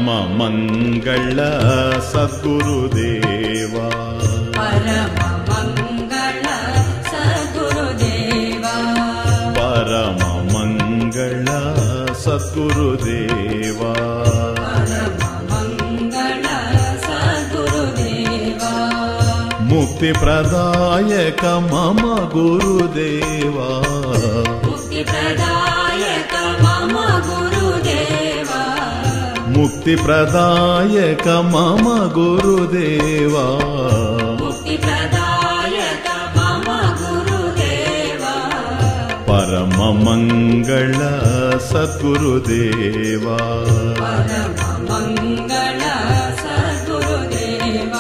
పరమ మంగళ సద్గురుదేవా పరమ మంగళ సద్గురుదేవా పరమ మంగళ సద్గురుదేవా పరమ మంగళ సద్గురుదేవా ముక్తి ప్రదాయక మమ గురుదేవా ముక్తి ప్రదాయక మమ గురుదేవా ముక్తి ప్రదాయక మమ గురుదేవా ముక్తి ప్రదాయక మమ గురుదేవా పరమ మంగళ సద్గురుదేవా పరమ మంగళ సద్గురుదేవా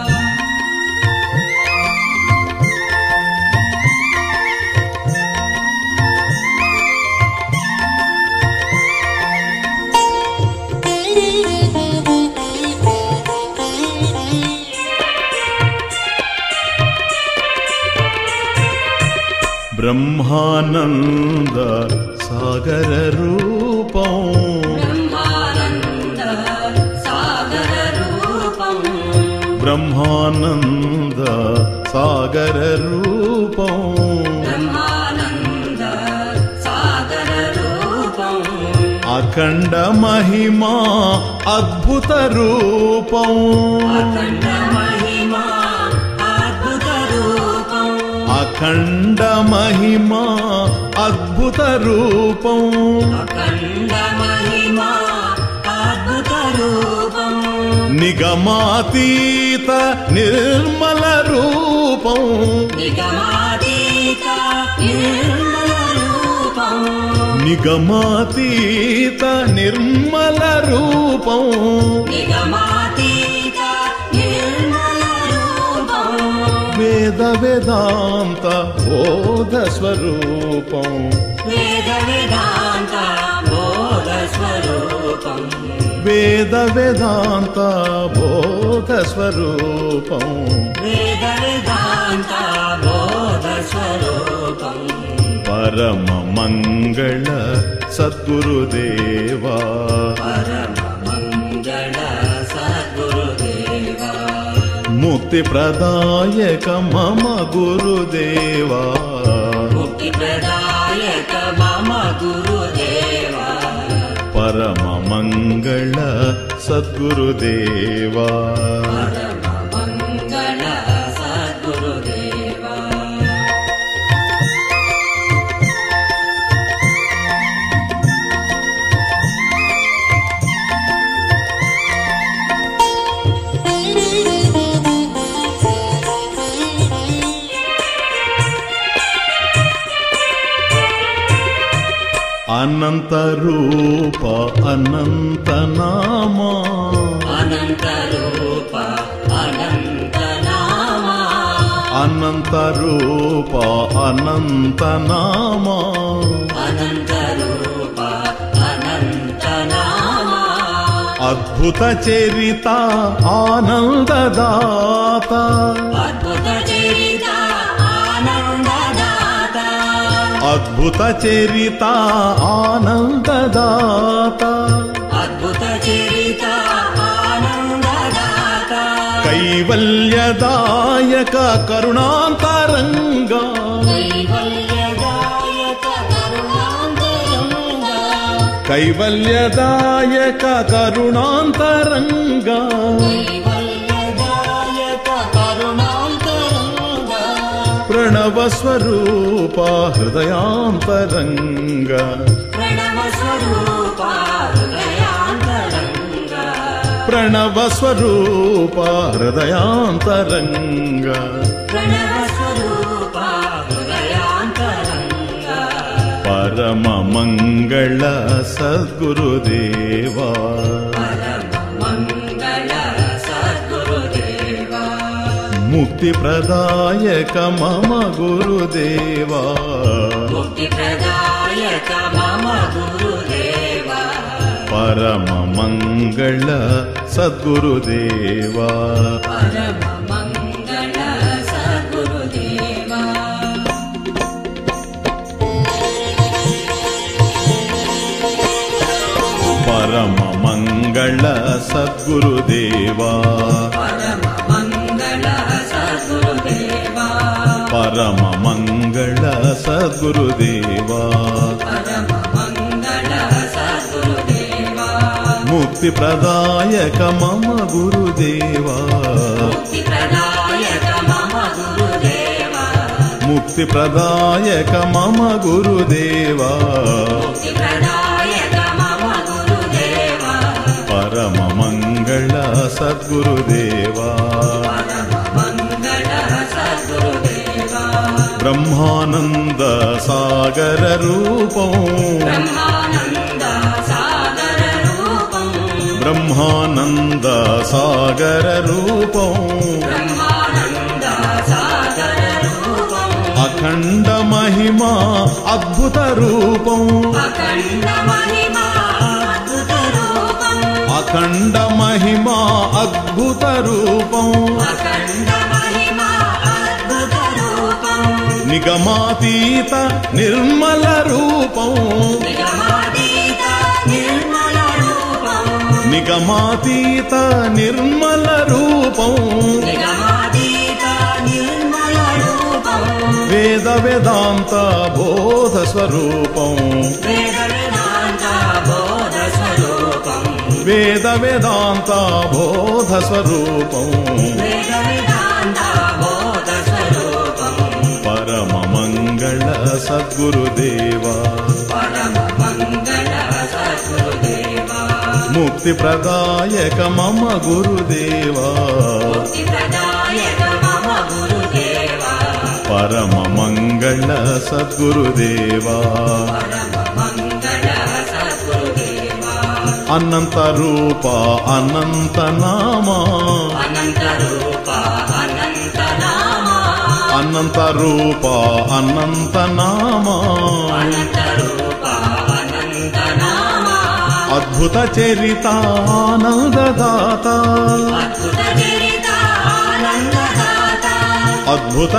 బ్రహ్మానంద సాగర రూపం బ్రహ్మానంద సాగర రూపం బ్రహ్మానంద సాగర రూపం బ్రహ్మానంద సాగర రూపం అఖండ మహిమా అద్భుత రూపం అఖండ మహిమా అద్భుత రూపం అఖండ మహిమా అద్భుత రూపం అఖండ మహిమా అద్భుత రూపం నిగమాతీత నిర్మల రూపం నిగమాతీత నిర్మల రూపం నిగమాతీత నిర్మల రూపం నిగమాతీత నిర్మల రూపం వేద వేదాంత బోధ స్వరూపం వేద వేదాంత బోధ స్వరూపం వేద వేదాంత బోధ స్వరూపం వేద వేదాంత బోధ స్వరూపం పరమ మంగళ సద్గురుదేవా పరమ మంగళ సద్గురుదేవా ముక్తి ప్రదాయక మమ గురుదేవా ముక్తి ప్రదాయక మమ గురుదేవా పరమ మంగళ సద్గురుదేవా పరమ మంగళ సద్గురుదేవా అనంత రూప అనంత నామా అనంత రూప అనంత నామా అనంత రూప అనంత నామా అనంత రూప అనంత నామా అద్భుత చరిత ఆనందదాత అద్భుత చరిత ఆనందదాత అద్భుత చరిత ఆనందదాత అద్భుత చరిత ఆనందదాత కైవల్యదాయక కరుణాంతరంగా కైవల్యదాయక కరుణాంతరంగా కైవల్యదాయక కరుణాంతరంగా కైవల్యదాయక కరుణాంతరంగా ప్రణవ స్వరూప హృదయాంతరంగా ప్రణవ స్వరూప హృదయాంతరంగా ప్రణవ స్వరూప హృదయాంతరంగా ప్రణవ స్వరూప హృదయాంతరంగా పరమ మంగళ సద్గురుదేవా పరమ మంగళ సద్గురుదేవా ముక్తి ప్రదాయక మమ గురుదేవా ముక్తి ప్రదాయక మమ గురుదేవా పరమ మంగళ సద్గురుదేవా పరమ మంగళ సద్గురుదేవా పరమ మంగళ ಮಂಗಳ ಸದ್ಗುರುದೇವ ಪರಮ ಮಂಗಳ ಸದ್ಗುರುದೇವ ಪರಮ ಮಂಗಳ ಸದ್ಗುರುದೇವ ಪರಮ ಮಂಗಳ ಸದ್ಗುರುದೇವ ಮುಕ್ತಿ ಪ್ರದಾಯಕ ಮಮ ಗುರುದೇವ ಮುಕ್ತಿ ಪ್ರದಾಯಕ ಮಮ ಗುರುದೇವ ಮುಕ್ತಿ ಪ್ರದಾಯಕ ಮಮ ಗುರುದೇವ ಮುಕ್ತಿ ಪ್ರದಾಯಕ ಮಮ ಗುರುದೇವ ಪರಮ ಮಂಗಳ ಸದ್ಗುರುದೇವ ಪರಮ ಮಂಗಳ ಸದ್ಗುರುದೇವ ಬ್ರಹ್ಮಾನಂದ ಸಾಗರ ರೂಪಂ ಬ್ರಹ್ಮಾನಂದ ಸಾಗರ ರೂಪಂ ಬ್ರಹ್ಮಾನಂದ ಸಾಗರ ರೂಪಂ ಬ್ರಹ್ಮಾನಂದ ಸಾಗರ ರೂಪಂ ಅಖಂಡ ಮಹಿಮಾ ಅದ್ಭುತ ರೂಪಂ ಅಖಂಡ ಮಹಿಮಾ ಅದ್ಭುತ ರೂಪಂ ಅಖಂಡ ಮಹಿಮಾ ಅದ್ಭುತ ರೂಪಂ ಅಖಂಡ ಮಹಿಮಾ ಅದ್ಭುತ ರೂಪಂ ನಿಗಮಾತೀತ ನಿರ್ಮಲ ರೂಪಂ ನಿಗಮಾತೀತ ನಿರ್ಮಲ ರೂಪಂ ನಿಗಮಾತೀತ ನಿರ್ಮಲ ರೂಪಂ ನಿಗಮಾತೀತ ನಿರ್ಮಲ ರೂಪಂ ವೇದ ವೇದಾಂತ ಬೋಧ ಸ್ವರೂಪಂ ವೇದ ವೇದಾಂತ ಬೋಧ ಸ್ವರೂಪಂ ವೇದ ವೇದಾಂತ ಬೋಧ ಸ್ವರೂಪಂ ವೇದ ವೇದಾಂತ ಬೋಧ ಸ್ವರೂಪಂ ಪರಮ ಮಂಗಳ ಸದ್ಗುರುದೇವ ಪರಮ ಮಂಗಳ ಸದ್ಗುರುದೇವ ಮುಕ್ತಿ ಪ್ರದಾಯಕ ಮಮ ಗುರುದೇವ ಮುಕ್ತಿ ಪ್ರದಾಯಕ ಮಮ ಗುರುದೇವ ಪರಮ ಮಂಗಳ ಸದ್ಗುರುದೇವ ಪರಮ ಮಂಗಳ ಸದ್ಗುರುದೇವ ಅನಂತ ರೂಪ ಅನಂತ ನಾಮ ಅನಂತ ರೂಪ ಅನಂತ ನಾಮ ಅನಂತ ರೂಪ ಅನಂತ ನಾಮ ಅನಂತ ರೂಪ ಅನಂತ ನಾಮ ಅದ್ಭುತ ಚರಿತಾನಂದದಾತ ಅದ್ಭುತ ಚರಿತ ಆನಂದದಾತ ಅದ್ಭುತ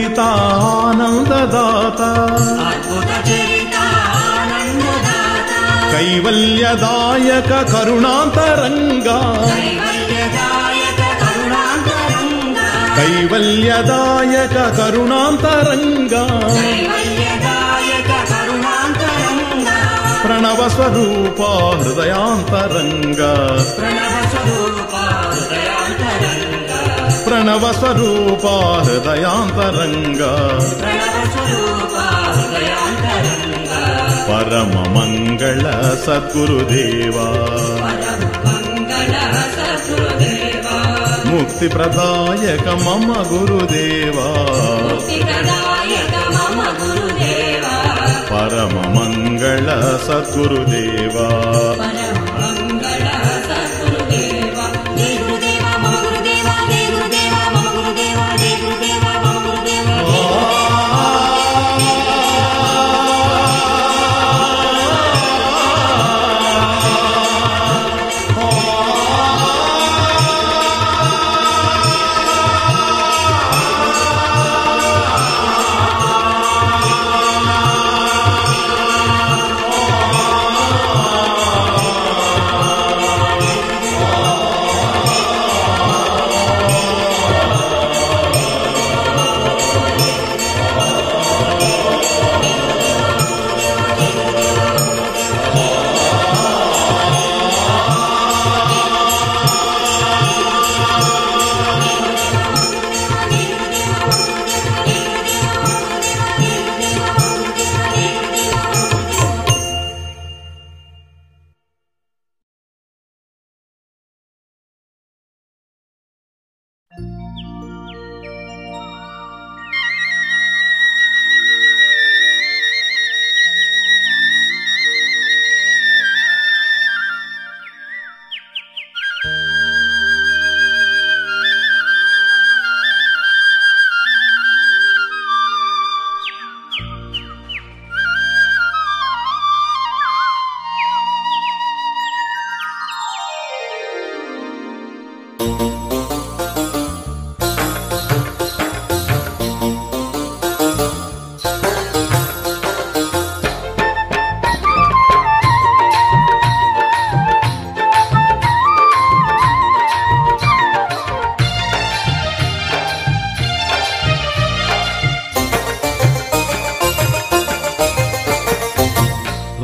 ಚರಿತಾನಂದದಾತ ಅದ್ಭುತ ಚರಿತ ಆನಂದದಾತ ಕೈವಲ್ಯದಾಯಕ ಕರುಣಾಂತರಂಗ ಕೈವಲ್ಯದಾಯಕ ಕರುಣಾಂತರಂಗ ಕೈವಲ್ಯದಾಯಕ ಕರುಣಾಂತರಂಗ ಕೈವಲ್ಯದಾಯಕ ಕರುಣಾಂತರಂಗ ಪ್ರಣವ ಸ್ವರೂಪ ಹೃದಯಾಂತರಂಗ ಪ್ರಣವ ಸ್ವರೂಪ ಹೃದಯಾಂತರಂಗ ಪ್ರಣವ ಸ್ವರೂಪ ಹೃದಯಾಂತರಂಗ ಪ್ರಣವ ಸ್ವರೂಪ ಹೃದಯಾಂತರಂಗ ಪರಮ ಮಂಗಳ ಸದ್ಗುರುದೇವ ಪರಮ ಮಂಗಳ ಸದ್ಗುರುದೇವ ಮುಕ್ತಿ ಪ್ರದಾಯಕ ಮಮ ಗುರುದೇವ ಮುಕ್ತಿ ಪ್ರದಾಯಕ ಮಮ ಗುರುದೇವ ಪರಮ ಮಂಗಳ ಸದ್ಗುರುದೇವ ಪರಮ ಮಂಗಳ ಸದ್ಗುರುದೇವ ಜಯ ಗುರುದೇವ ಮಮ ಗುರುದೇವ ಜಯ ಗುರುದೇವ ಮಮ ಗುರುದೇವ ಜಯ ಗುರುದೇವ ಮಮ ಗುರುದೇವ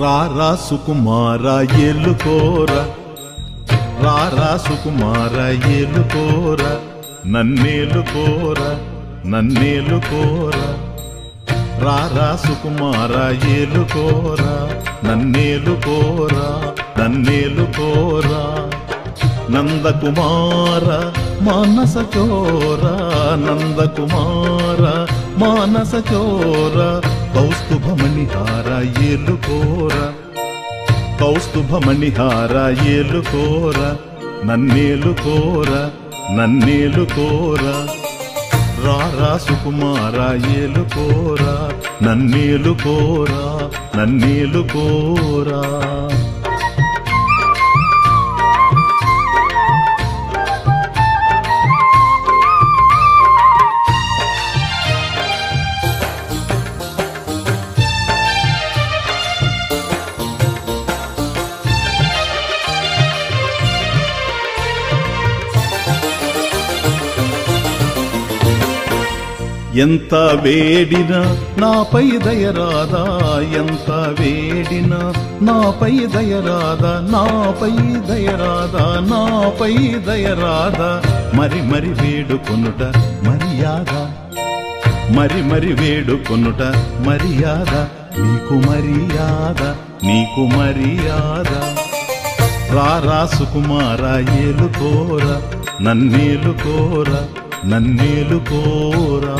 రారా సుకుమార ఏలుకోరా, రారా సుకుమార ఏలుకోరా, నన్నేలుకోరా నన్నేలుకోరా. రారా సుకుమార ఏలుకోరా, నన్నేలుకోరా నన్నేలుకోరా. నందకుమార మానస చోర, నందకుమార మానస చోర. కౌస్తుభమణిహార ఏలుకోరా, కౌస్తుభమణిహార ఏలుకోరా, నన్నేలుకోరా నన్నేలుకోరా. రారా సుకుమార ఏలుకోరా, నన్నేలుకోరా నన్నేలుకోరా. ఎంత వేడినా నాపై దయరాదా, ఎంత వేడినా నాపై దయరాదా, నాపై దయరాదా, నాపై దయరాదా. మరి మరి వేడుకొనుట మర్యాద, మరి మరి వేడుకొనుట మర్యాద. నీకు మర్యాద నీకు మర్యాద. రారా సుకుమార ఏలుకోరా, నన్నేలుకోరా నన్నేలుకోరా.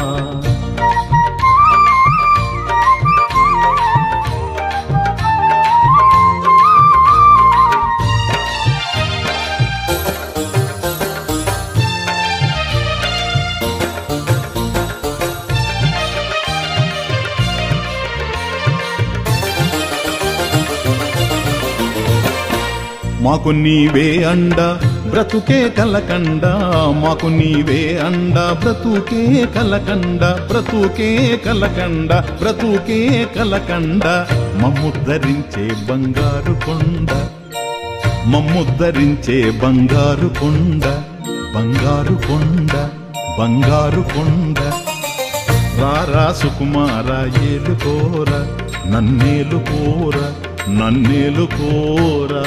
మాకు నీవే అండ బ్రతుకే కలకండ, మాకు నీవే అండ బ్రతుకే కలకండ, బ్రతుకే కలకండ, బ్రతుకే కలకండ. మమ్ముద్ధరించే బంగారు కొండ, మమ్ముద్ధరించే బంగారు కొండ, బంగారు కొండ, బంగారు కొండ. రారా సుకుమార ఏలుకోరా, నన్నేలుకోరా నన్నేలుకోరా.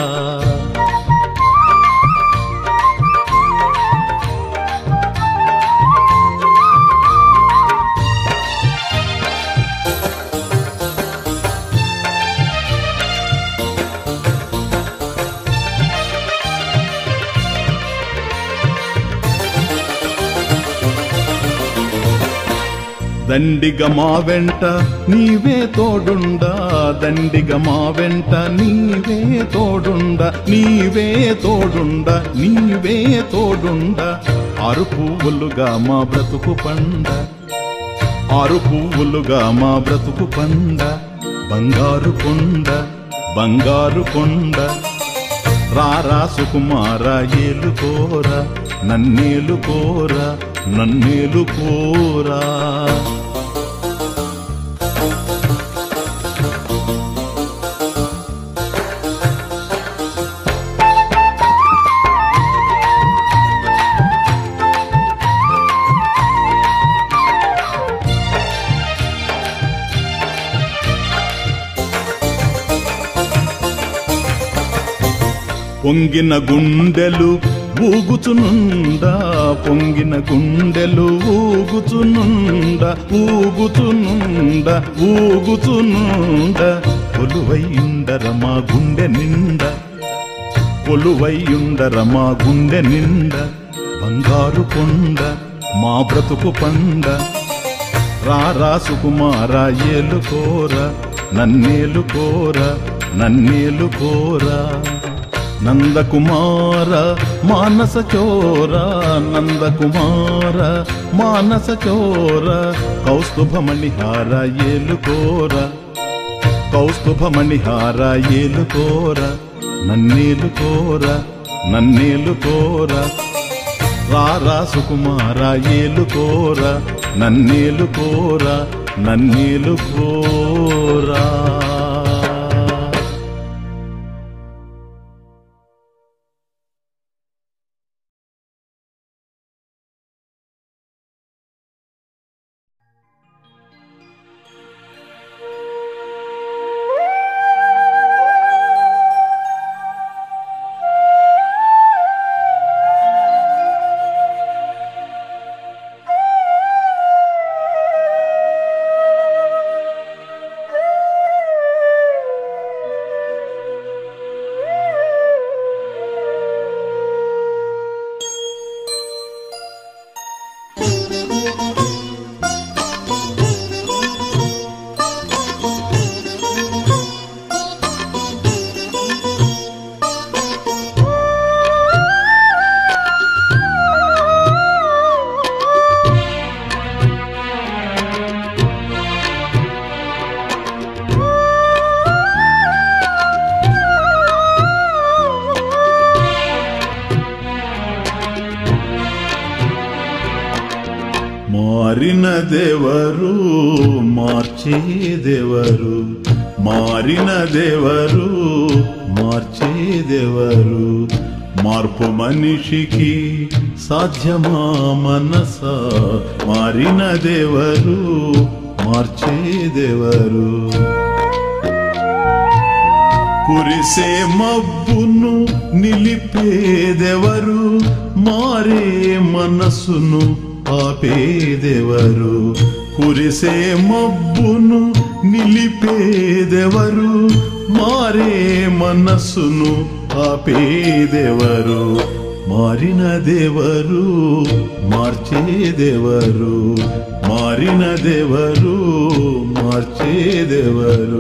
దండిగ మా వెంట నీవే తోడుండా, దండిగ మా వెంట నీవే తోడుండా, నీవే తోడుండా, నీవే తోడుండా. ఆరు పువ్వులుగా మా బ్రతుకు పండ, ఆరు పువ్వులుగా మా బ్రతుకు పండ. బంగారు కొండ బంగారు కొండ. రారా సుకుమార ఏలుకోరా, నన్నేలుకోరా నన్నేలుకోరా. పొంగిన గుండెలు ఊగుచునుండా, పొంగిన గుండెలు ఊగుచునుండా, ఊగుచునుండా, ఊగుచునుండా. కొలువైయుండర మా గుండె నిండా, కొలువైయుండర మా గుండె నిండా. బంగారు కొండ మా బ్రతుకు పండ. రారా సుకుమార ఏలుకోరా, నన్నేలుకోరా నన్నేలుకోరా. నందకుమార మానస చోర, నందకుమార మానస చోర. కౌస్తుభమణిహార ఏలుకోరా, కౌస్తుభమణిహార ఏలుకోరా, నన్నేలుకోరా నన్నేలుకోరా. రారా సుకుమార ఏలుకోరా, నన్నేలుకోరా నన్నేలుకోరా. ಮಾರಿನ ದೇವರು ಮಾರ್ಚೇ ದೇವರು ಮಾರಿನ ದೇವರು మార్చే దేవరు మార్పు మనిషికి సాధ్యమా మనస మారిన దేవరు మార్చే దేవరు కురిసే మబ్బును నిలిపేదెవరు మారే మనసును ఆపేదెవరు కురిసే మబ్బును నిలిపేదెవరు మారే మనసును ఆపేదెవరు మారిన దేవరు మార్చే దేవరు మారిన దేవరు మార్చే దేవరు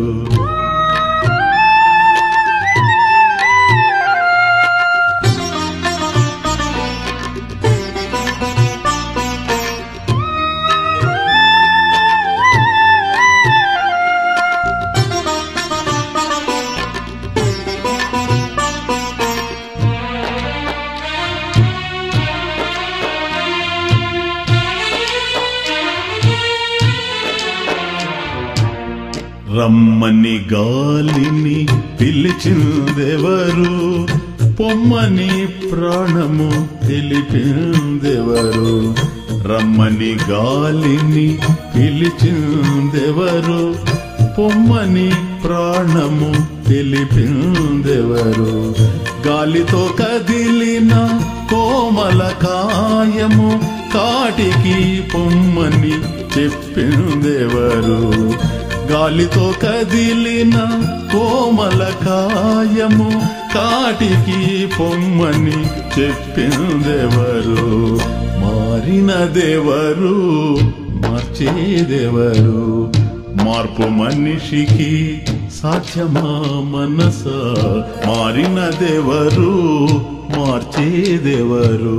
రమ్మని గాలిని పిలిచిందెవరు పొమ్మని ప్రాణము తెలిపిందెవరు రమ్మని గాలిని పిలిచిందెవరు పొమ్మని ప్రాణము తెలిపిందెవరు గాలితో కదిలిన కోమల కాయము కాటికి పొమ్మని చెప్పిందెవరు గాలితో కదిలిన కోమల కాయము కాటికి పొమ్మని చెప్పిందెవరు మారిన దేవరు మార్చే దేవరు మార్పు మనిషికి సాధ్యమా మనస మారిన దేవరు మార్చే దేవరు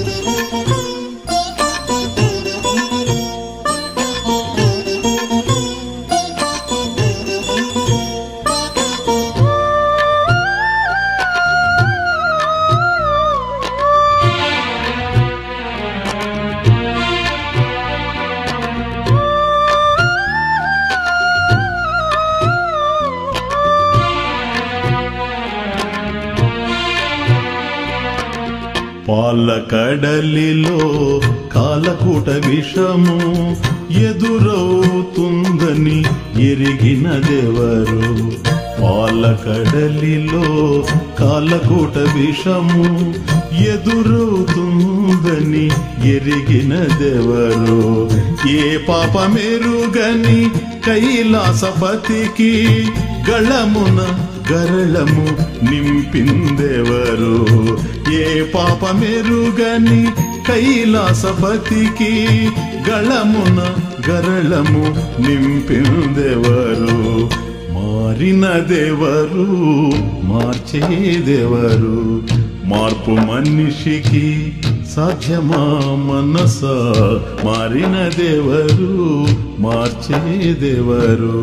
పాలకడలిలో కాలకూట విషము ఎదురవుతుందని ఎరిగినదెవరు పాలకడలిలో కాలకూట విషము ఎదురవుతుందని ఎరిగినదెవరు ఏ పాపమెరుగని కైలాసపతికి గళమున గరళము నింపిందెవరు ఏ పాపమెరుగని కైలాసపతికి గళమున గరళము నింపిందెవరు మారిన దేవరు మార్చే దేవరు మార్పు మనిషికి సాధ్యమా మనస మారిన దేవరు మార్చే దేవరు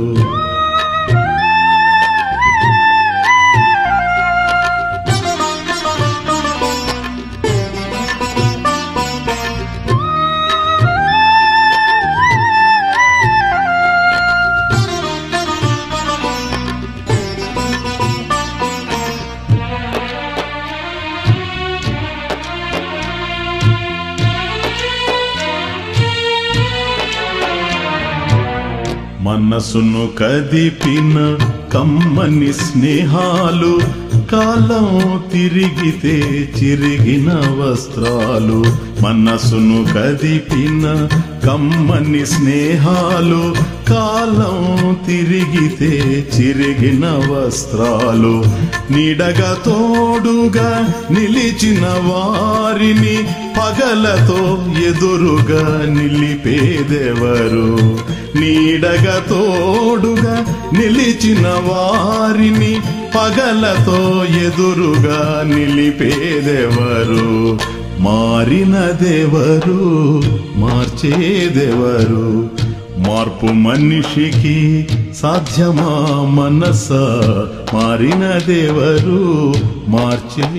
మనసును కదిపిన కమ్మని స్నేహాలు కాలం తిరిగితే చిరిగిన వస్త్రాలు మనసును కదిపిన కమ్మని స్నేహాలు కాలం తిరిగితే చిరిగిన వస్త్రాలు నీడగా తోడుగా నిలిచిన వారిని పగలతో ఎదురుగా నిలిపేదెవరు నీడగా తోడుగా నిలిచిన వారిని పగలతో ఎదురుగా నిలిపేదెవరు మారిన దేవరు మార్చే దేవరు మార్పు మనిషికి సాధ్యమా మనస మారిన దేవరు మార్చే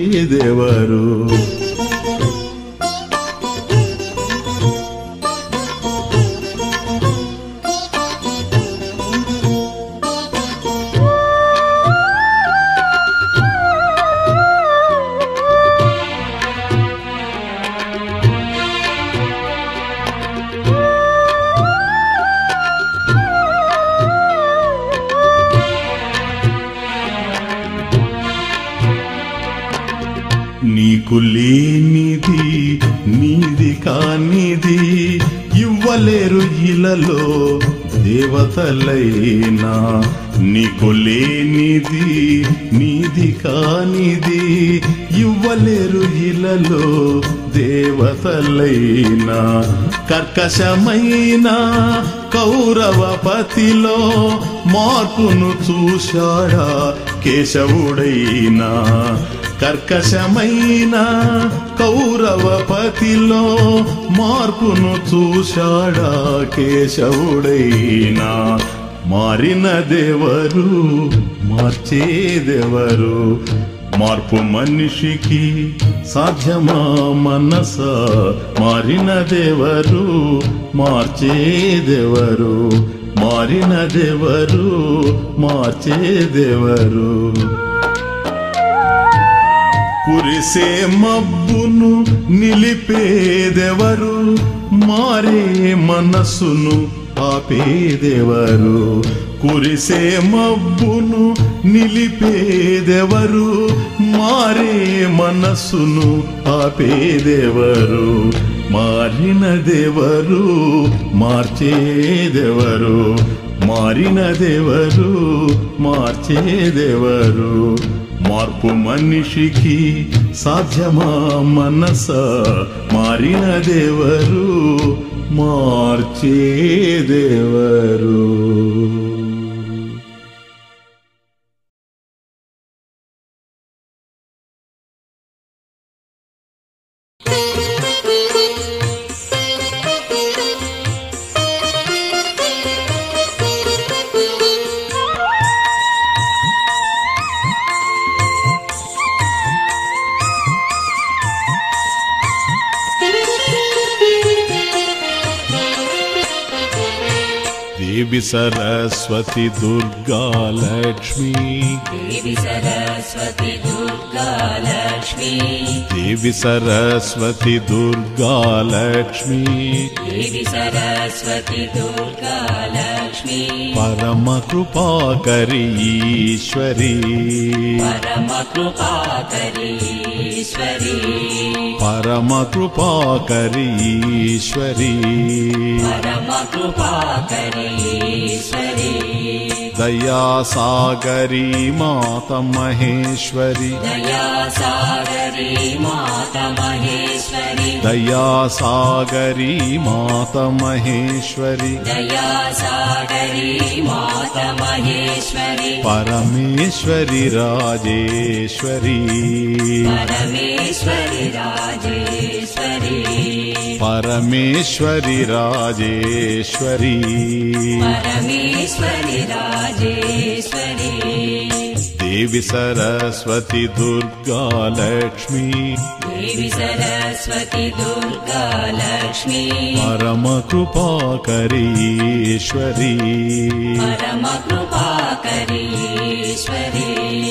దేవరు నీకు లేనిది నీది కానిది ఇవ్వలేరు ఇలలో దేవతలైనా. నీకు లేనిది నీది కానిది ఇవ్వలేరు ఇలలో దేవతలైనా. కర్కశమైన కౌరవపతిలో మార్పును చూశాడా కేశవుడైనా. కర్కశమైన కౌరవపతిలో మార్పును చూశాడా కేశవుడైనా. మారినదెవరు మార్చేదెవరు, మార్పు మనిషికి సాధ్యమా మనస. మారినదెవరు మార్చేదెవరు, మారినదెవరు మార్చేదెవరు. కురిసే మబ్బును నిలిపేదెవరు, మారే మనసును ఆపేదెవరు. కురిసే మబ్బును నిలిపేదెవరు, మారే మనసును ఆపేదెవరు. మారినదెవరు మార్చేదెవరు, మారినదెవరు మార్చేదెవరు. మార్పు మనిషికి సాధ్యమా మనస. మారినదెవరు మార్చేదెవరు. देवी सरस्वती दुर्गा लक्ष्मी, देवी सरस्वती दुर्गा लक्ष्मी, देवी सरस्वती दुर्गा लक्ष्मी, देवी सरस्वती दुर्गा लक्ष्मी. परम कृपाकरी ईश्वरी, परम कृपाकरी ईश्वरी, परम कृपाकरी ईश्वरी, परम कृपाकरी ईश्वरी. दया सागरी माता महेश्वरी, दया सागरी माता महेश्वरी, दया सागरी माता महेश्वरी, दया सागरी माता महेश्वरी. परमेश्वरी राजेश्वरी, परमेश्वरी राजेश्वरी, परमेश्वरी राजेश्वरी. परमेश्वरी राजेश्वरी. देवी सरस्वती दुर्गा लक्ष्मी, देवी सरस्वती दुर्गा लक्ष्मी, परम कृपाकरी ईश्वरी, परम कृपाकरी ईश्वरी.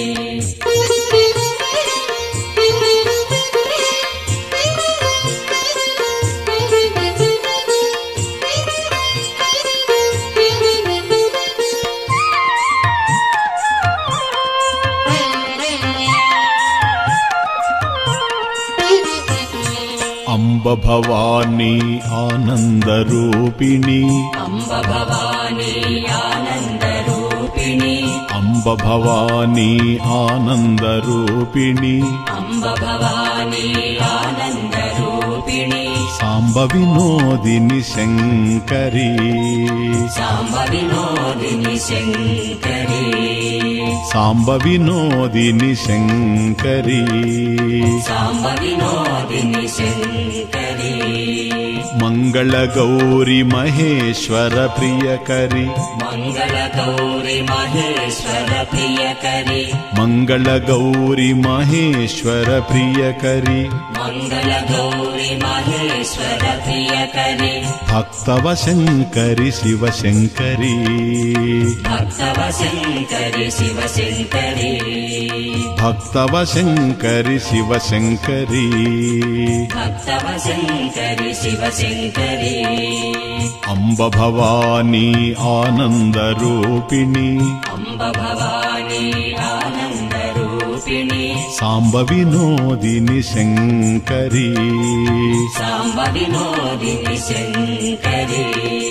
अम्ब भवानी आनन्दरूपिणी, अम्ब भवानी आनन्दरूपिणी, अम्ब भवानी आनन्दरूपिणी, अम्ब भवानी आनन्दरूपिणी. साम्ब विनोदिनी शङ्करी, साम्ब विनोदिनी शङ्करी, साम्ब विनोदिनी शङ्करी. साम्ब विनोदिनी शङ्करी. मंगल गौरी महेश्वर प्रियकरी, मंगल गौरी महेश्वर प्रियकरी, मंगल गौरी महेश्वर प्रियकरी. मंगल गौरी महेश्वर प्रियकरी. भक्तव शङ्करि शिव शङ्करी, भक्तव शङ्करि शिव शङ्करी, भक्तव शङ्करि शिव शङ्करी. भक्तव शङ्करि शिव शङ्करी. अम्ब भवानी आनन्दरूपिणी, अम्ब भवानी आनन्दरूपिणी, సాంబ వినోదిని శంకరి సాంబ వినోదిని శంకరి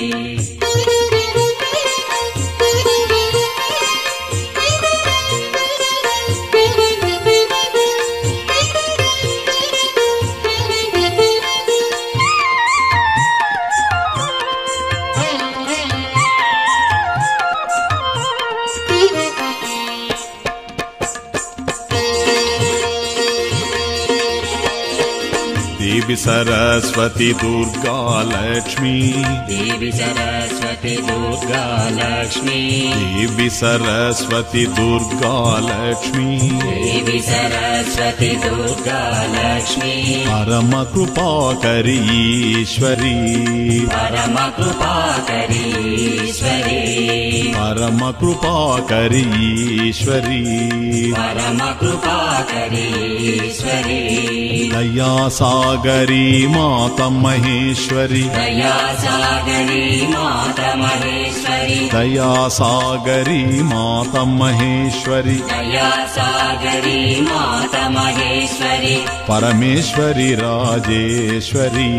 దేవి సరస్వతి దుర్గా లక్ష్మి దేవి సరస్వతి దుర్గా లక్ష్మి దేవి సరస్వతి దుర్గా లక్ష్మి దేవి సరస్వతి దుర్గా లక్ష్మి పరమ కృపాకరి ఈశ్వరి పరమ కృపాకరి ఈశ్వరి పరమ కృపాకరి ఈశ్వరి పరమ కృపాకరి ఈశ్వరి దయా సాగరి మాత మహేశ్వరి దయా సాగరి మాత మహేశ్వరి దయా సాగరి మాత మహేశ్వరి దయా సాగరి మాత మహేశ్వరి పరమేశ్వరి రాజేశ్వరి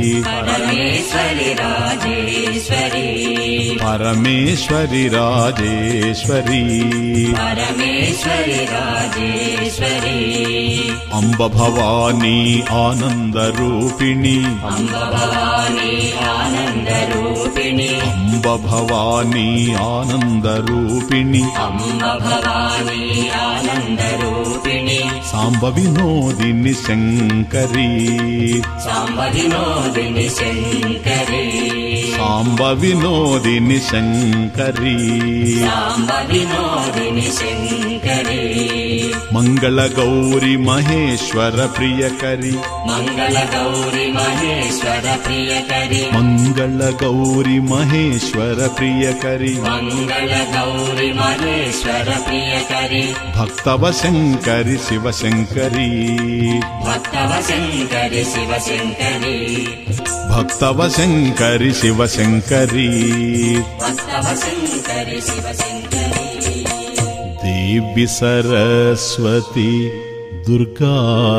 పరమేశ్వరి రాజేశ్వరి పరమేశ్వరి రాజేశ్వరి పరమేశ్వరి రాజేశ్వరి అంబ భవానీ ఆనంద రూపిణి అంబ భవానీ ఆనంద రూపిణి అంబ భవానీ ఆనంద రూపిణి అంబ భవానీ ఆనంద రూపిణి సాంబ వినోదిని శంకరి సాంబ వినోదిని శంకరి సాంబ వినోదిని శంకరి సాంబ వినోదిని శంకరి మంగళ గౌరి మహేశ్వర ప్రియకరి మంగళ గౌరి మహేశ్వర ప్రియకరి మంగళ గౌరి మహేశ్వర ప్రియకరి మంగళ గౌరి మహేశ్వర ప్రియకరి భక్తవ శంకరి శివశంకరి భక్తవ శంకరి శివశంకరి భక్తవ శంకరి శివశంకరి భక్తవ శంకరి శివశంకరి దేవి సరస్వతి దుర్గా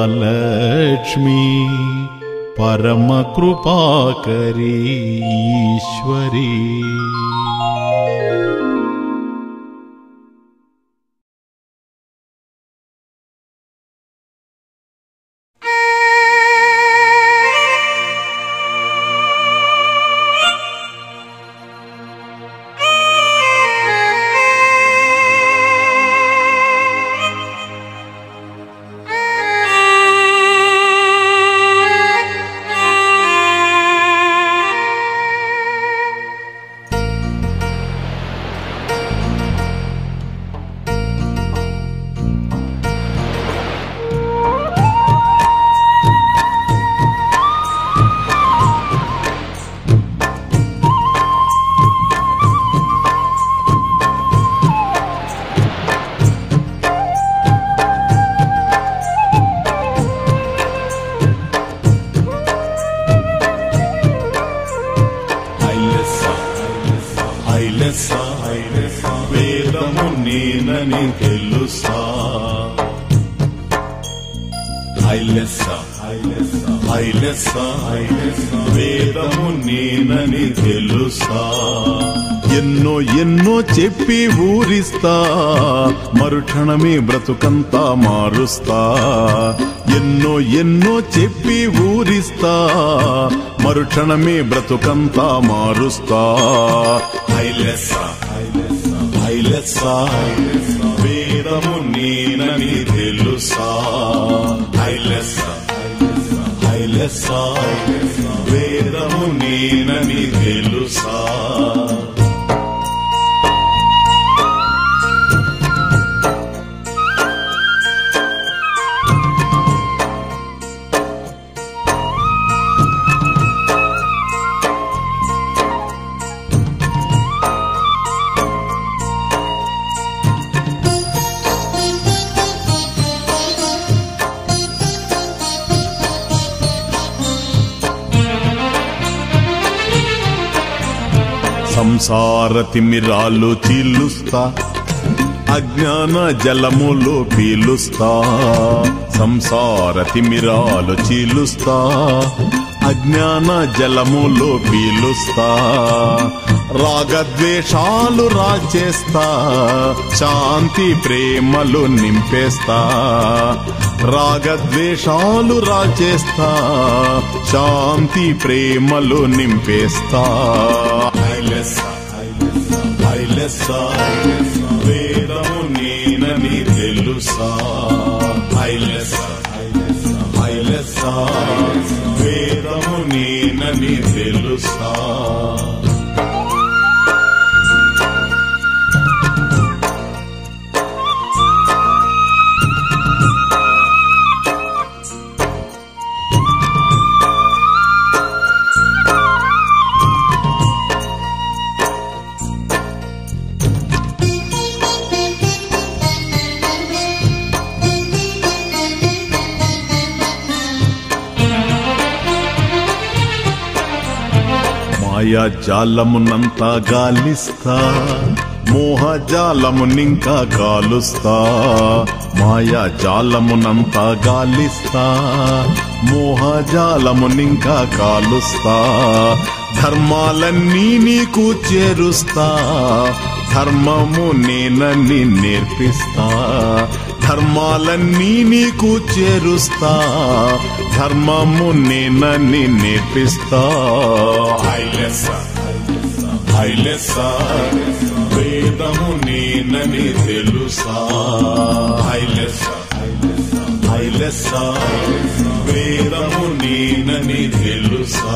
లక్ష్మి పరమ కృపాకరి ఈశ్వరి వేదము నేనని తెలుసా వేదము నేనని తెలుసా ఎన్నో ఎన్నో చెప్పి ఊరిస్తా మరుక్షణమే బ్రతుకంతా మారుస్తా ఎన్నో ఎన్నో చెప్పి ఊరిస్తా మరుక్షణమే బ్రతుకంతా మారుస్తా వేదము నేనని తెలుసా వేదము నేనని తెలుసా సంసార తిమిరాలు చీలుస్తా అజ్ఞాన జలములు పీలుస్తా, సంసార తిమిరాలు చీలుస్తా. అజ్ఞాన జలములు పీలుస్తా, రాగద్వేషాలు రాచేస్తా, శాంతి ప్రేమలు నింపేస్తా. రాగద్వేషాలు రాచేస్తా, శాంతి ప్రేమలు నింపేస్తా. వేదము నేనని తెలుసా, వేదము నేనని తెలుసా. మాయాజాలమునంతా గాలిస్తా, మోహజాలమునింకా గాలుస్తా. మాయాజాలమునంతా గాలిస్తా, మోహజాలమునింకా గాలుస్తా. ధర్మాలన్నీ నీకు చేరుస్తా, ధర్మము నేనని నేర్పిస్తా. ధర్మాలన్నీ నీకు చేరుస్తా, ధర్మము నేనని నేర్పిస్తా. వేదము నేనని తెలుసా, వేదము నేనని తెలుసా.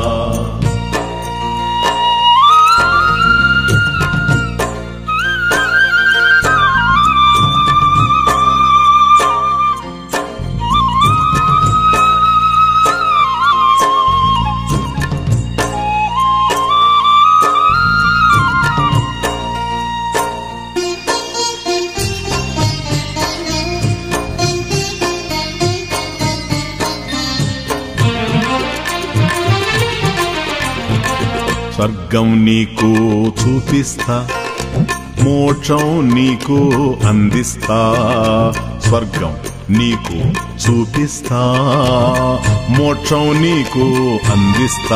స్వర్గం నీకు చూపిస్తా, మోక్షం నీకు అందిస్తా. స్వర్గం నీకు చూపిస్తా, మోక్షం నీకు అందిస్తా.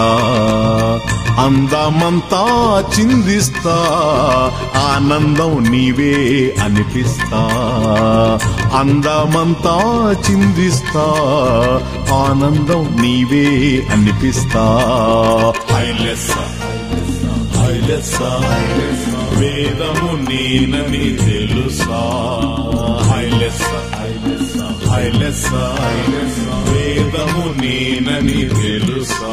అందమంతా చిందిస్తా, ఆనందం నీవే అనిపిస్తా. అందమంతా చిందిస్తా, ఆనందం నీవే అనిపిస్తా. వేదము నేనని తెలుసా, వేదము నేనని తెలుసా.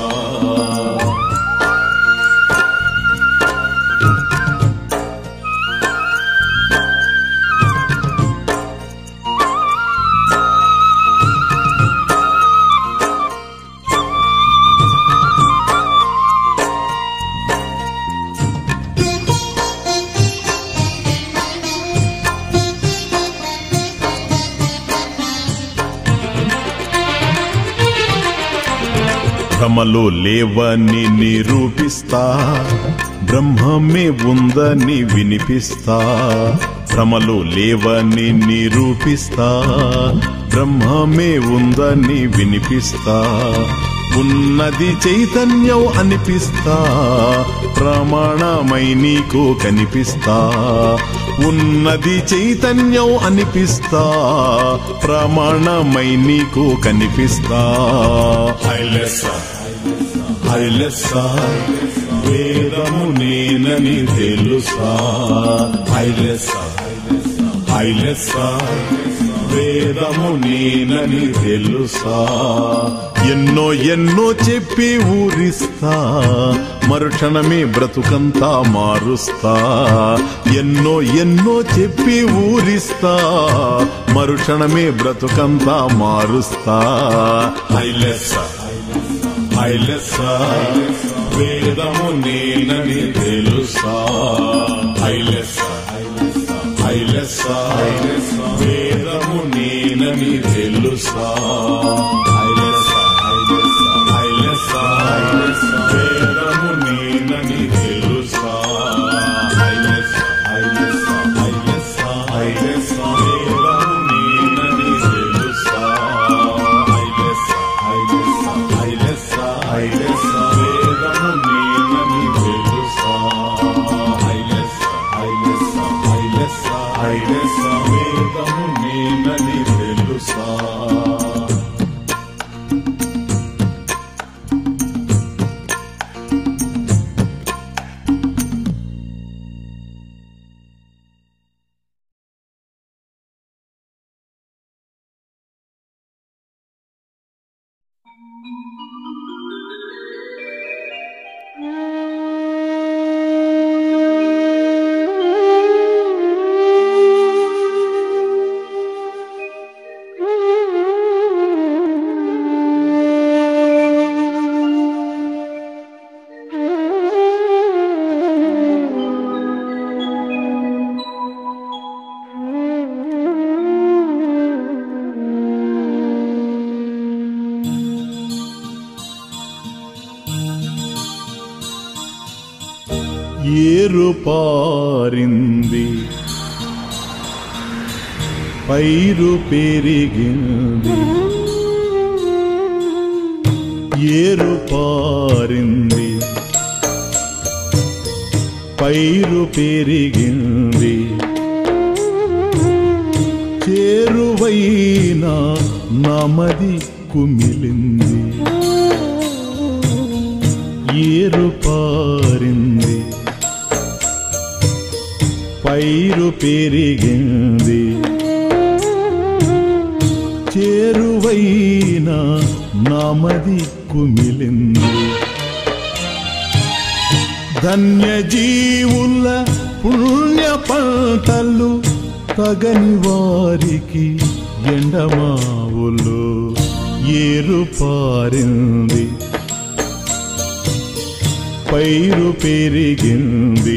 భ్రమలు లేవని నిరూపిస్తా, బ్రహ్మమే ఉందని వినిపిస్తా. భ్రమలు లేవని నిరూపిస్తా, బ్రహ్మమే ఉందని వినిపిస్తా. ఉన్నది చైతన్యం అనిపిస్తా, ప్రమాణమై నీకు కనిపిస్తా. ఉన్నది చైతన్యం అనిపిస్తా, ప్రమాణమై నీకు కనిపిస్తా. వేదము నేనని తెలుసా, వేదము నేనని తెలుసా. ఎన్నో ఎన్నో చెప్పి ఊరిస్తా, మరుక్షణమే బ్రతుకంతా మారుస్తా. ఎన్నో ఎన్నో చెప్పి ఊరిస్తా, మరుక్షణమే బ్రతుకంతా మారుస్తా. వేదము నేనని తెలుసా, వేదము నేనని తెలుసా. వేదము నేనని తెలుసా. హైలెస వేదము నేనని తెలుసా. ఏరు పారింది పైరు పెరిగింది, ఏరు పారింది పైరు పెరిగింది, చేరువైన నమది కుమిలింది. ఏరు పారింది పైరు పెరిగింది, చేరువైన నమది కుమిలింది. ధన్యజీవుల పుణ్య పంటలు తగని వారికి ఎండమావులు. ఏరు పారింది పైరు పెరిగింది,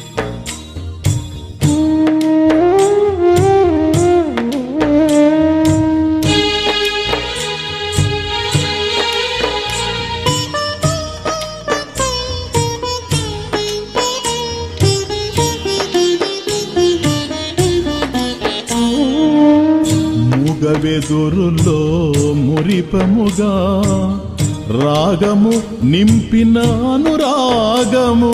మూగవెదురులో మురిపముగా రాగము నింపిన అనురాగము.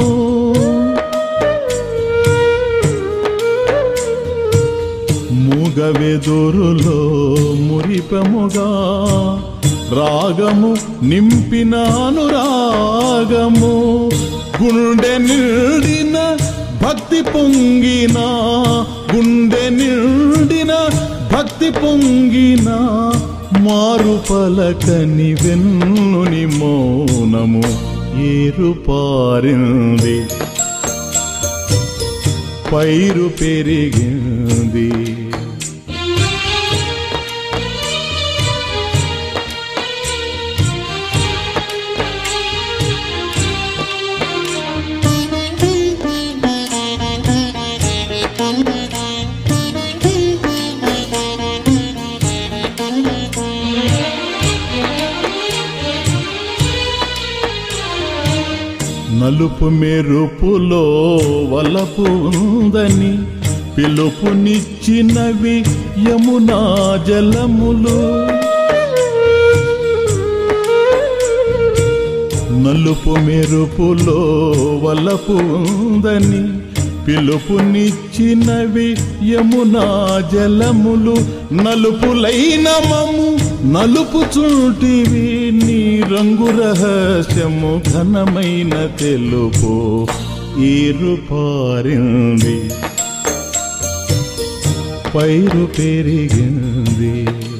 మూగవెదురులో మురిపముగా రాగము నింపిన అనురాగము. గుండె నిండిన భక్తి పొంగిన, గుండె నిండిన భక్తి పొంగిన, మారు పలకని వెన్నుని మౌనము. ఏరు పారింది పైరు పెరిగింది, నలుపు మెరుపులో వలపు ఉందని పిలుపునిచ్చినవి యమునా జలములు. నలుపు మెరుపులో వలపు ఉందని పిలుపునిచ్చినవి యమునా జలములు. నలుపులైన మము నలుపుచుంటివి, నీ రంగు రహస్యము ఘనమైన తెలుపు. ఏరు పారింది పైరు పెరిగింది,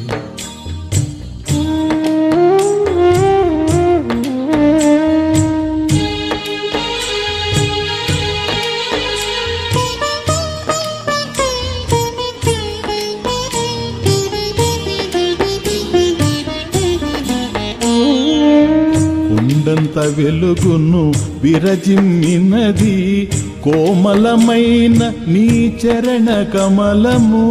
కొండంత వెలుగును విరజిమ్మినది కోమలమైన నీ చరణ కమలము.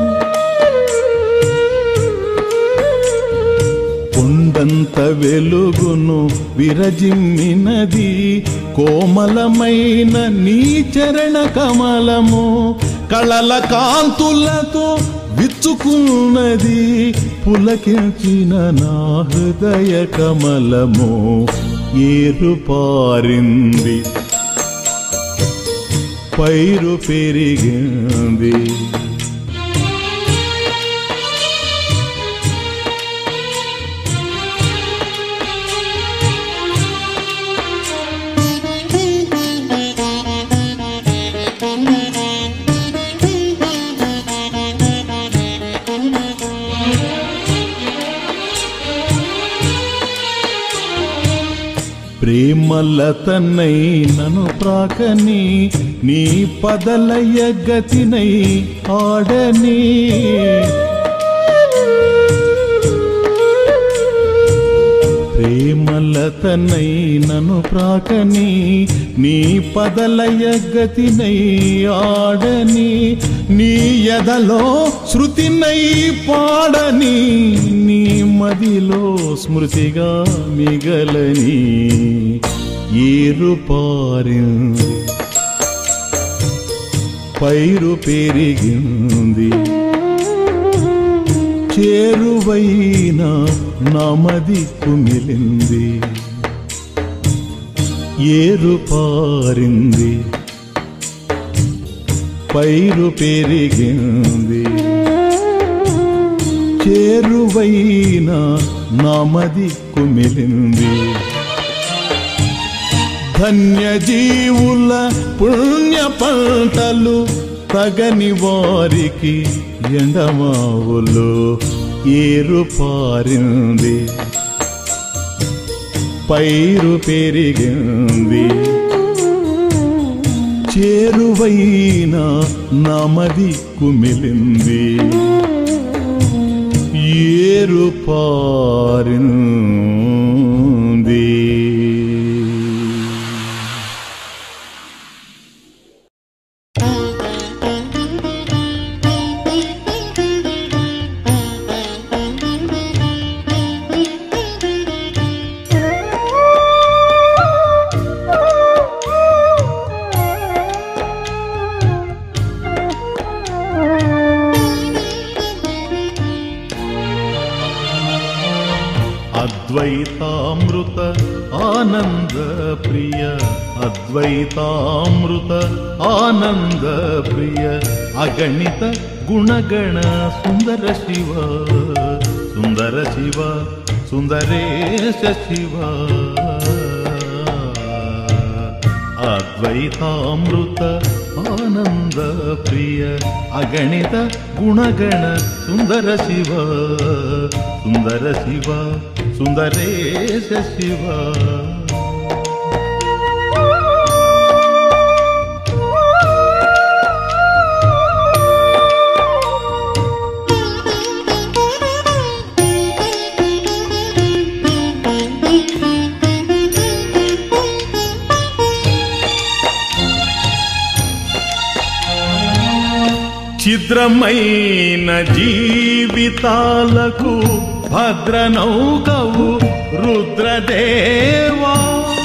కొండంత వెలుగును విరజిమ్మినది కోమలమైన నీ చరణ కమలము. కళల కాంతులతో విచ్చుకున్నది పులకించిన నా హృదయ కమలము. ఏరు పారింది పైరు పెరిగింది. ప్రేమలతనై నను ప్రాకని నీ పదలయ గతినై ఆడని. ప్రేమలతనై నను ప్రాకని నీ పదలయ గతినై ఆడని. నీ ఎదలో శృతినై పాడని నీ మదిలో స్మృతిగా మిగలని. ఏరు పారింది పైరు పెరిగింది చేరువైన నమది కుమిలింది. ఏరు పారింది పైరు పెరిగింది చేరువైన నమది కుమిలింది. ధన్యజీవుల పుణ్య పంటలు తగని వారికి ఎండమావులు. ఏరు పారింది పైరు పెరిగింది చేరువైన నమది కుమిలింది. ఏరు పారింది. అద్వైతామృత ఆనంద ప్రియ అద్వైతామృత ఆనంద ప్రియ అగణిత గుణగణ సుందర శివ సుందర శివ సుందరేశ శివ. అద్వైతామృత ఆనంద ప్రియ అగణిత గుణగణ సుందర శివ సుందర శివ సుందరేశ శివ. చిద్రమైన జీవితాలకు భద్రనౌకవు రుద్రదేవా.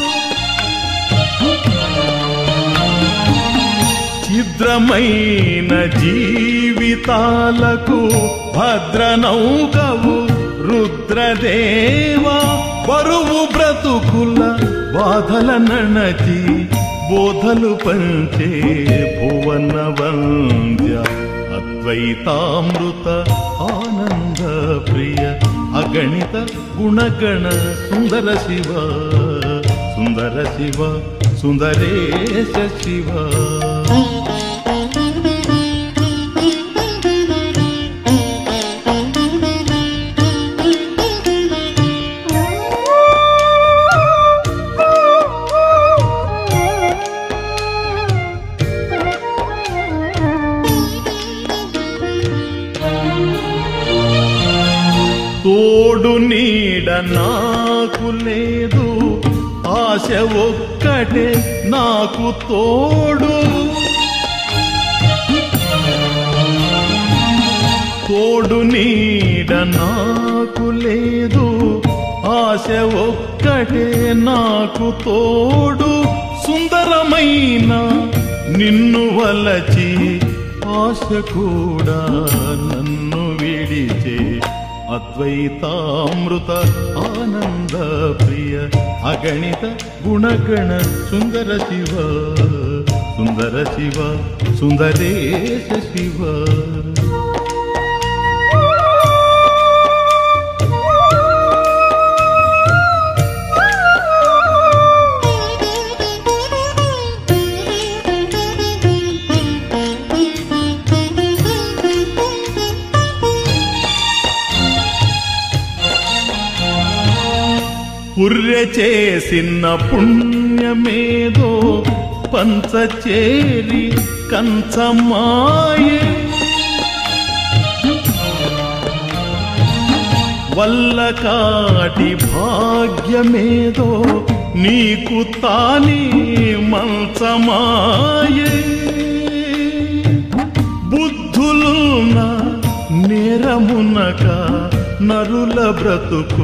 చిద్రమైన జీవితాలకు భద్రనౌకవు రుద్రదేవా. బరువు బ్రతుకుల బాధల నణచి బోధలు పంచే భువన వంద్య అద్వైతామృత ఆనంద ప్రియ అగణిత గుణగణ సుందర శివ సుందర శివ సుందరేశ శివ. తోడు నీడ నాకు లేదు ఆశ ఒక్కటే నాకు తోడు. తోడు నీడ నాకు లేదు ఆశ ఒక్కటే నాకు తోడు. సుందరమైన నిన్ను వలచి ఆశ కూడా నన్ను విడిచే అద్వైతామృత ఆనంద ప్రియ అగణిత గుణగణ సుందర శివ సుందర శివ సుందరేశ శివ పుర్రె చేసిన పుణ్యమేదో పంచచేరి కంచమాయే వల్ల కాటి భాగ్యమేదో నీకు తానే మంచమాయే బుద్ధులున్న నేరమునక నరుల బ్రతుకు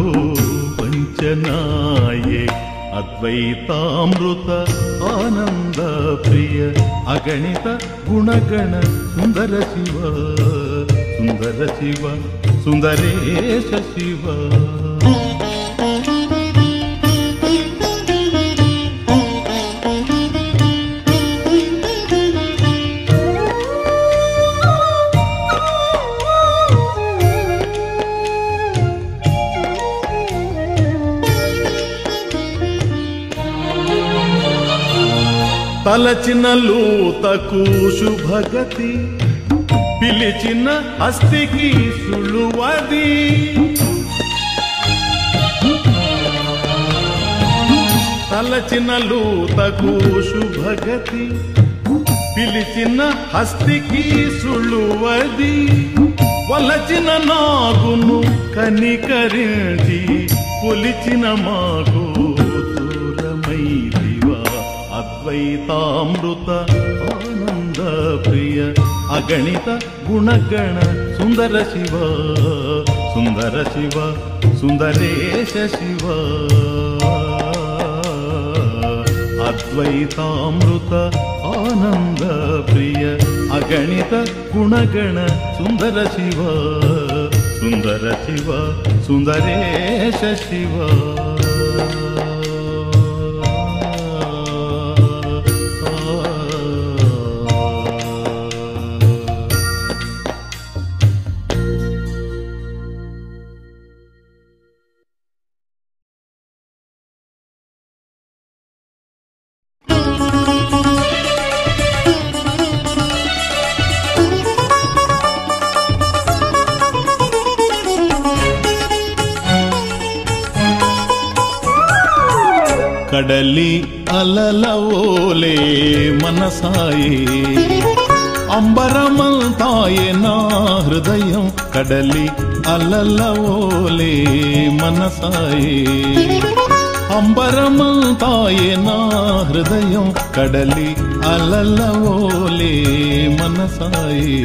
వంచనాయే అద్వైతామృత ఆనంద ప్రియ అగణిత గుణగణ సుందర శివ సుందర శివ సుందరేశ శివ తలచిన లూతకు శుభగతి పిలిచిన అస్థికి సులువది తలచిన లూతకు శుభగతి పిలిచిన హస్తికి సులువది వలచిన నాగును కనికరించి కొలిచిన మాకు దూరమైదివా అద్వైతామృత ఆనంద ప్రియ అగణిత గుణగణ సుందర శివ సుందర శివ సుందరేశ శివ అద్వైతామృత ఆనంద ప్రియ అగణిత గుణగణ సుందర శివ సుందర శివ సుందరేశ శివ కడలి అలలవోలే మనసాయే అంబరమంతాయే నా హృదయం కడలి అలలవోలే మనసాయే అంబరమంతాయే నా హృదయం కడలి అలలవోలే మనసాయే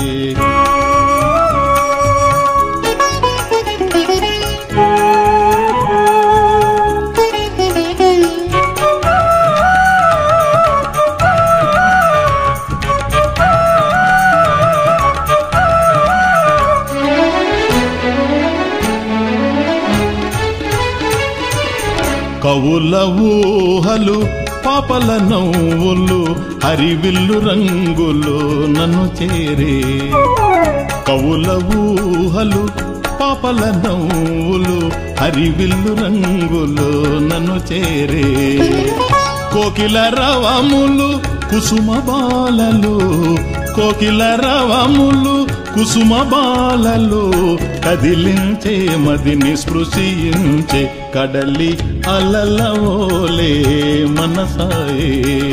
కవుల ఊహలు పాపల నవ్వులు హరివిల్లు రంగులు నన్ను చేరే కవుల ఊహలు పాపల నవ్వులు హరివిల్లు రంగులు నన్ను చేరే కోకిల రవములు కుసుమ బాలలు కోకిల రవములు కుసుమ బాలలు కదిలించే మదిని స్పృశించే కడలి అలలవోలే మనసాయే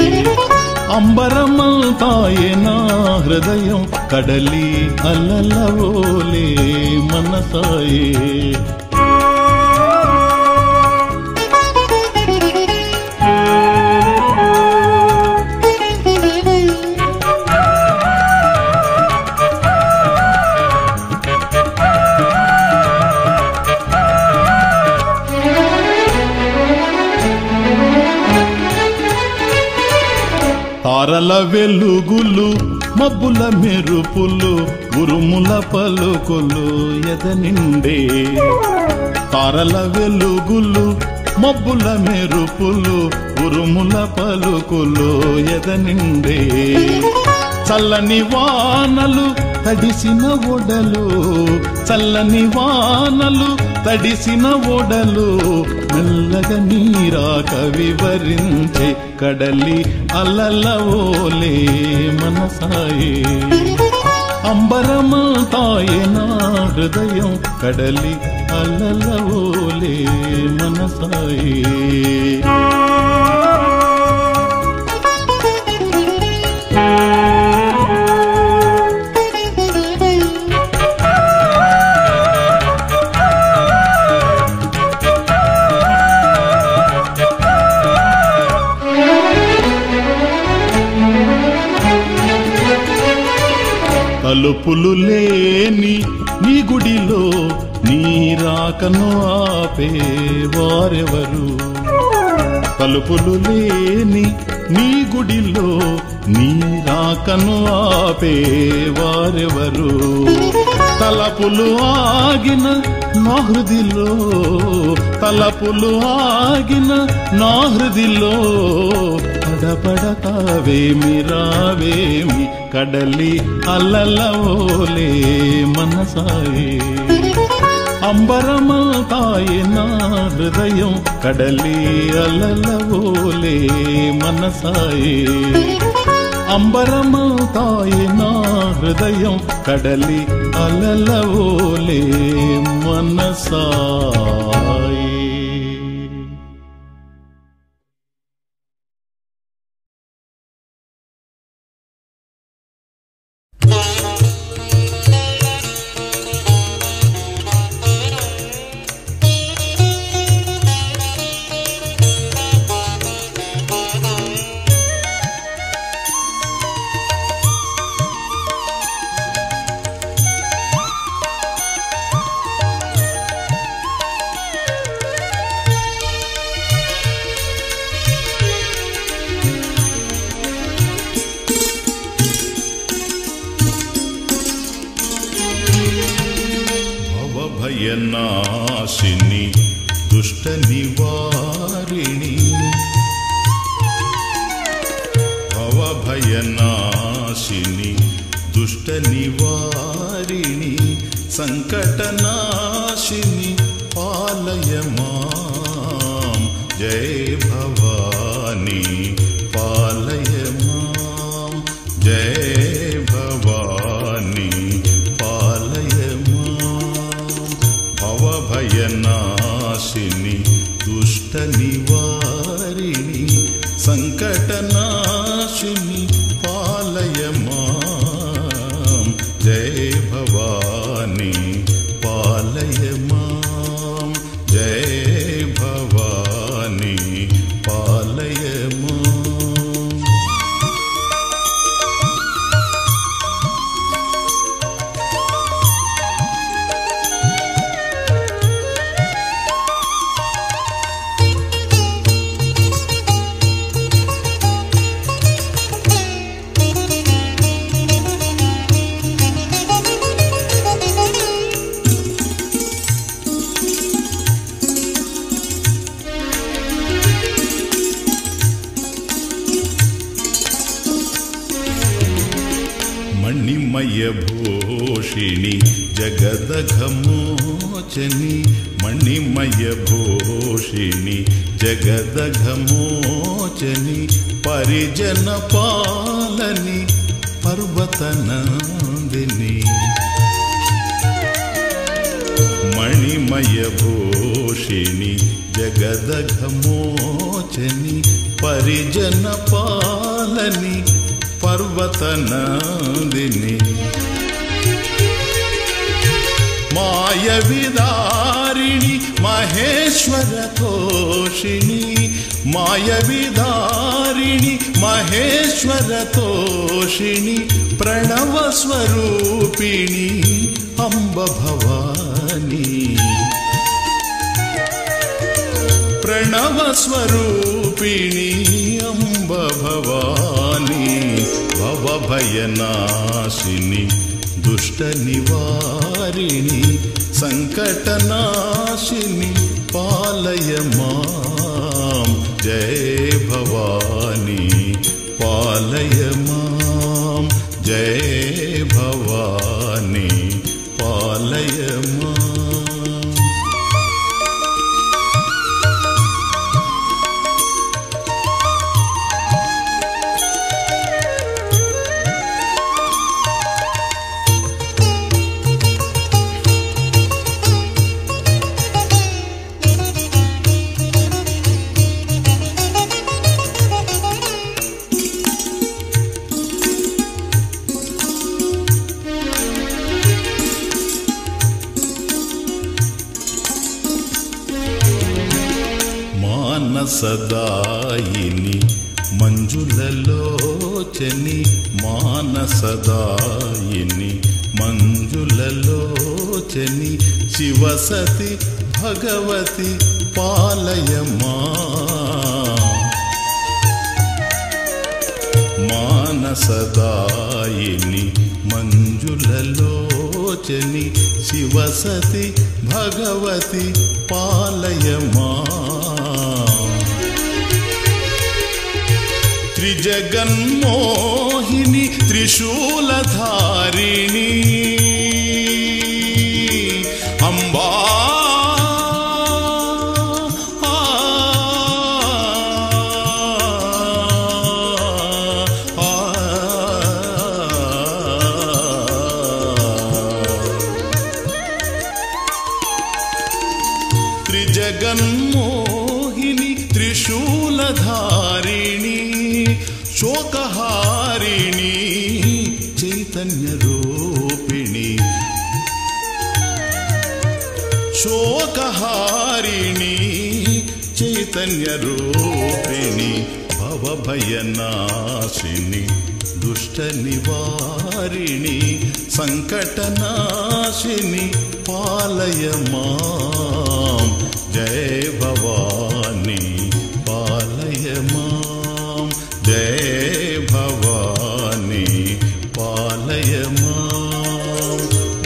అంబరమంతాయే నా హృదయం కడలి అలలవోలే మనసాయే తారల వెలుగులు మబ్బుల మెరుపులు ఉరుముల పలుకులు ఎదనిండే తారల వెలుగులు మబ్బుల మెరుపులు ఉరుముల పలుకులు ఎదనిండే చల్లని వానలు తడిసిన ఒడలు చల్లని వానలు తడిసిన ఒడలు మెల్లగా నీరాక వివరించే కడలి అలలవోలే మనసాయే అంబరమంతాయే నా హృదయం కడలి అలలవోలే మనసాయే తలుపులు లేని నీ గుడిలో నీ రాకను ఆపే వారెవరు తలుపులు లేని నీ గుడిలో నీ రాకను ఆపే వారెవరు తలపులు ఆగిన నా హృదిలో తలపులు ఆగిన నా హృదిలో పడపడతావేమి రావేమి కడలి అలలవోలే మనసాయే అంబరమంతాయే నా హృదయం కడలి అలలవోలే మనసాయే అంబరమంతాయే నా హృదయం కడలి అలలవోలే మనసాయే భయనాశిని దుష్ట నివారిణి భవభయనాశిని దుష్ట నివారిణి సంకటనాశిని పాలయ మాం జయ భవాని పాలయ మాం జయ భవాని పాలయ భయనాశిని దుష్ట నివారిణి సంకటనాశిని పాలయ మాం జయ భవాని పాలయ మాం జయ భవాని పాలయ మాం మణిమయభూషిణి జగదఘమోచని మణిమయభూషిణి జగదఘమోచని పరిజన పాలని పర్వతనందిని మణిమయభూషిణి జగదఘమోచని పరిజన పాలని పర్వతనందిని మాయ విదారిణి మహేశ్వర తోషిణి మాయ విదారిణి మహేశ్వర తోషిణి ప్రణవ స్వరూపిణి అంబ భవాని ప్రణవ స్వరూపిణి అంబ భవాని భవభయనాశిని దుష్ట నివారిణి సంకటనాశిని పాలయ మాం जय भवानी पालय मां जय भवानी पालय मां। మానసదాయిని మంజులలోచని మానసదాయిని మంజులలోచని శివసతి భగవతి పాలయమా। మానసదాయిని మంజులలోచని శివసతి భగవతి పాలయమా। त्रिजगन्मोहिनी त्रिशूलधारिणी अम्बा त्रिजगन्मोहिनी त्रिशूलधारिणी शोकहारिणी चैतन्य रूपिणी शोकहारिणी चैतन्य रूपिणी भवभयनाशिनी दुष्ट निवारिणी संकटनाशिनी पालय मां जय भवानी पालय मां जय भवानी पालय मां।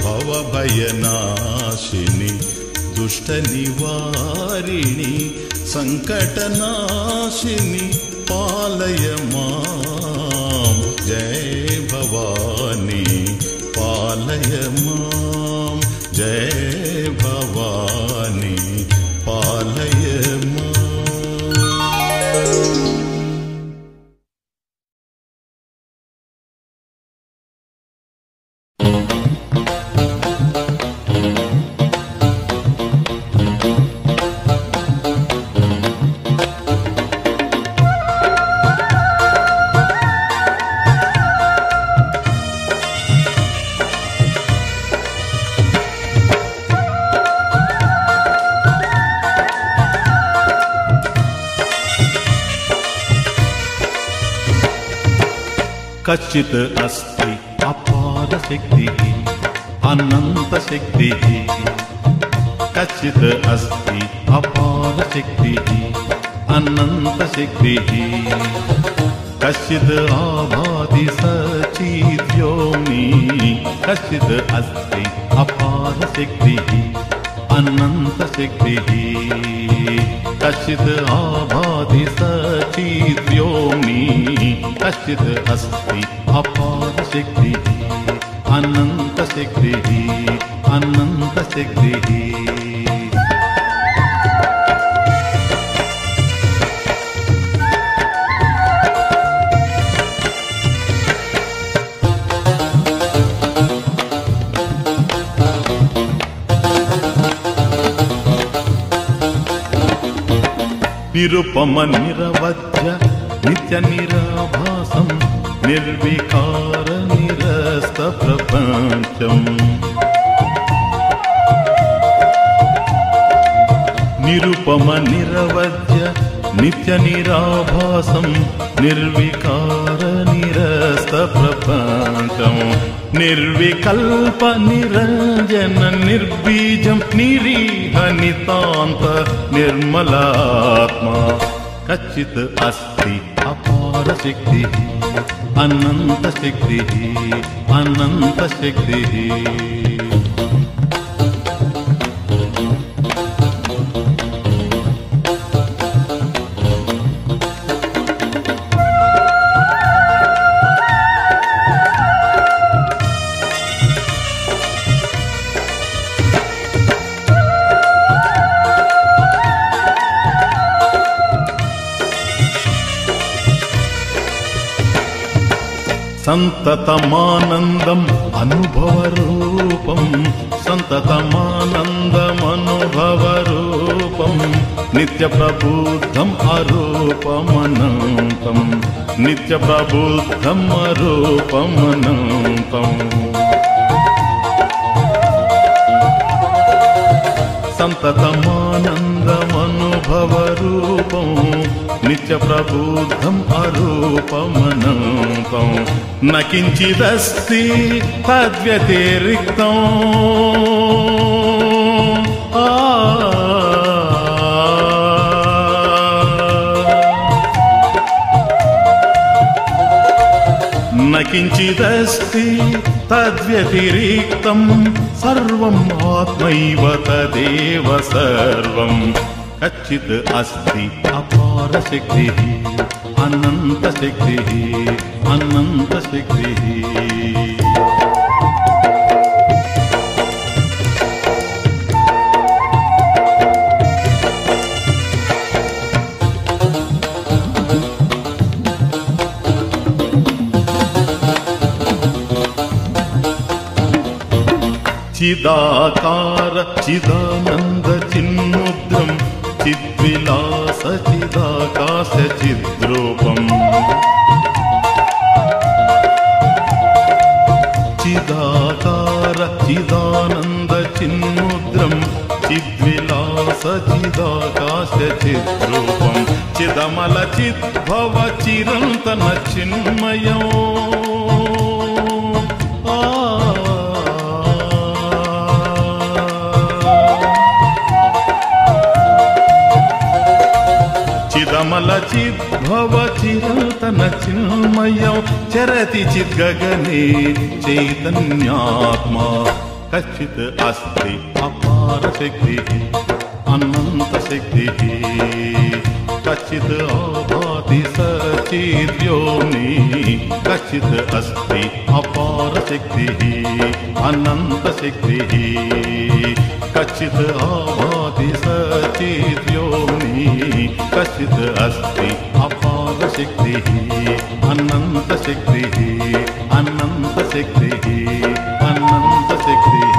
भवभयनाशिनी दुष्ट निवारिणी संकटनाशिनी पालय मां जय भवानी पालय मां जय भवानी पालय मां। कच्चित् अस्ति अपार शक्तिः अनंत शक्तिः कच्चित् अस्ति अपार शक्तिः अनंत शक्तिः कच्चित् आभाति सचिद्योनि कच्चित् अस्ति अपार शक्तिः अनंत शक्तिः कच्चित् आभाति सचिद्योनि कच्चित् अस्ति अपार शक्तिः अनंत शक्तिः अनंत शक्तिः। निरुपम निरवध्य नित्य निराभासं निर्विकार निरस्त प्रपंचम् निरुपम निरवध्य नित्य निराभासं निर्विकार निरस्त प्रपंचम् निर्विकल्प निरंजन निर्बीजं निरीह नितांत निर्मलात्मा कच्चित् अस्ति अपार शक्तिः अनंत शक्तिः अनंत शक्तिः। సంతతమానందం అనుభవ రూపం సంతతమానందం అనుభవ రూపం నిత్య ప్రబుద్ధం అరూపమనంతం నిత్య ప్రబుద్ధం అరూపమనంతం సంతతమానందమనుభవ రూపం నిత్య ప్రబుద్ధం అరూపమనంతం నకించిదస్తి తద్వ్యతిరిక్తం నకించిదస్తి తద్వ్యతిరిక్తం సర్వం ఆత్మైవ తదేవ సర్వం కచ్చిత్ అస్తి అపార శక్తిః అనంత శక్తిః అనంత శక్తిః చిదాకార చిదానంద చిన్ముద్రం చిద్విలాస చిదాకాశ చిద్రూపం చిదాకార చిదానంద చిన్ముద్రం చిద్విలాస చిదాకాశ చిద్రూపం చిదమల చిద్భవ చిరంతన చిన్మయం చిదమల చిద్భవ చిరంతన చిన్మయం చరతి చిద్గగనే చైతన్యాత్మా కచ్చిత్ అస్తి అపార శక్తిః అనంత శక్తిః కచ్చిత్ ఆభాతి సచిద్యోని కచ్చిత్ అస్తి అపార శక్తిః అనంత శక్తిః కచ్చిత్ ఆభాతి సచిద్యోని కచ్చిత్ అస్తి అపార శక్తిః అనంత శక్తిః అనంత శక్తిః అనంత శక్తిః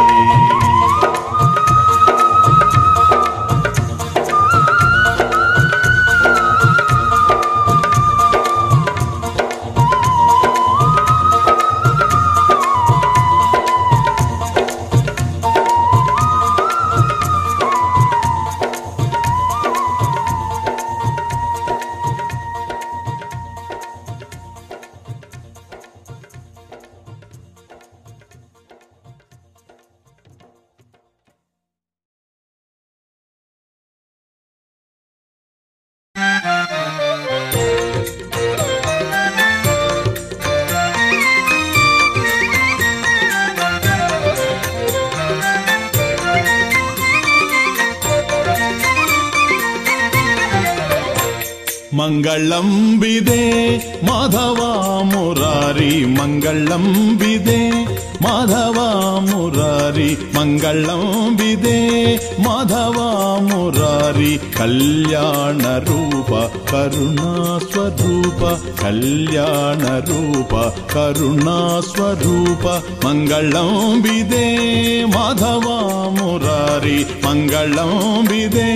మంగళం విదే మాధవ మురారి మంగళం విదే మాధవ మురారి మంగళం విదే మాధవ మురారి కళ్యాణ రూప కరుణా స్వరూప కళ్యాణ రూప కరుణా స్వరూప మంగళం విదే మాధవ మురారి మంగళం విదే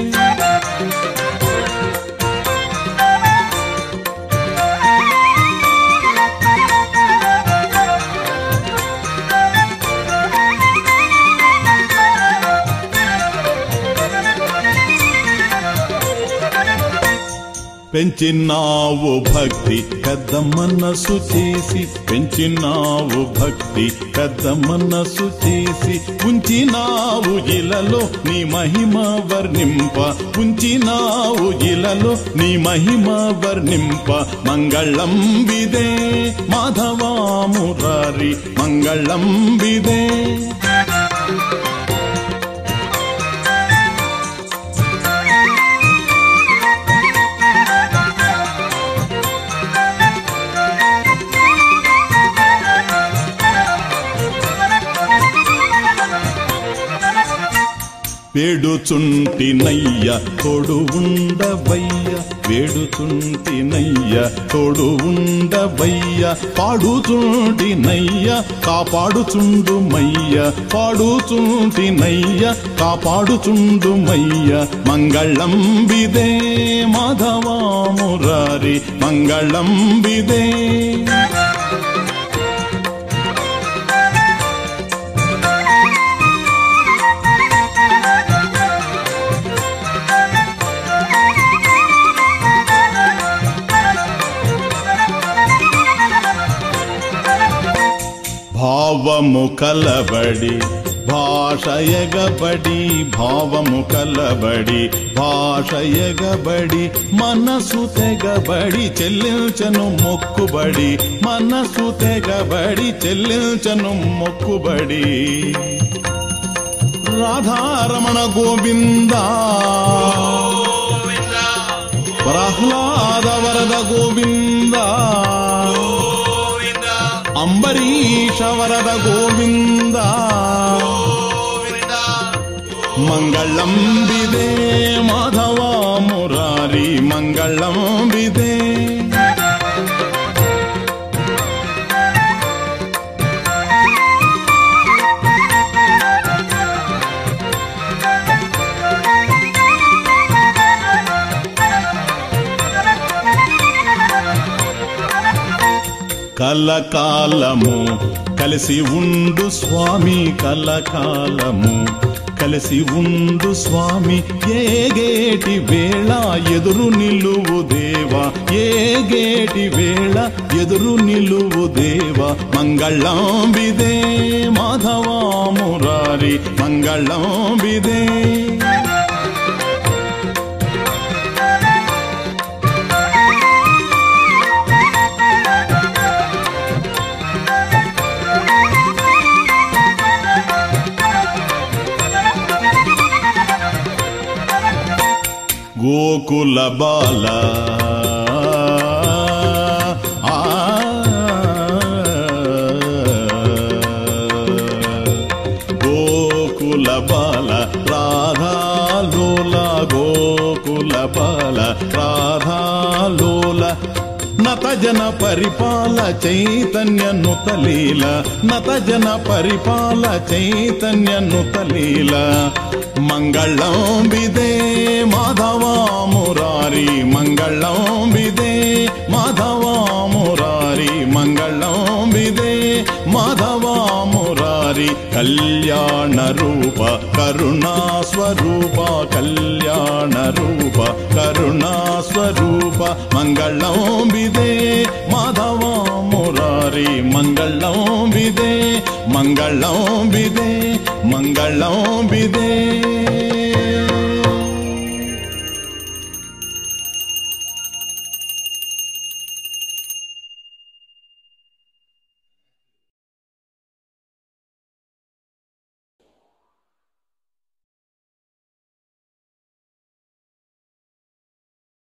పెంచినావు భక్తి పెద్ద మనసు చేసి పెంచినావు భక్తి పెద్ద మనసు చేసి ఉంచినావు ఇలలో నీ మహిమ వర్ణింప ఉంచినావు ఇలలో నీ మహిమ వర్ణింప మంగళం విదే మాధవ మురారి మంగళం విదే వేడుచుంటినయ్య తోడు ఉండవయ్య వేడుచుంటినయ్య తోడు ఉండవయ్య పాడుచుంటినయ్య కాపాడుచుండుమయ్య పాడుచుంటినయ్య కాపాడుచుండుమయ్య మంగళం విదే మాధవా మురారి మంగళం విదే భావము కలబడి భాష ఎగబడి భావము కలబడి భాష ఎగబడి మనసు తెగబడి చెల్లించను మొక్కుబడి మనసు తెగబడి చెల్లించను మొక్కుబడి రాధారమణ గోవింద ప్రహ్లాద వరద గోవింద అంబరీష వరద గోవింద మంగళం విదే మాధవా మురారి మంగళం విదే కలకాలము కలిసి ఉండు స్వామి కలకాలము కలిసి ఉండు స్వామి ఏగేటి వేళ ఎదురు నిలువు దేవా ఏగేటి వేళ ఎదురు నిలువు దేవా మంగళం విదే మాధవా మురారి మంగళం విదే గోకుల బాల గోకుల బాల రాధాలోల గోకుల బాల రాధాలోల నత జన పరిపాల చైతన్య నుతలీల నత జన పరిపాల చైతన్య నుతలీల మంగళం విదే మాధవా మురారి మంగళం విదే మాధవా మురారి మంగళం విదే మాధవా మురారి కళ్యాణ రూప కరుణా స్వరూప కళ్యాణ రూప కరుణా స్వరూప మంగళం విదే మాధవా మురారి మంగళం విదే మంగళం విదే మంగళం విదే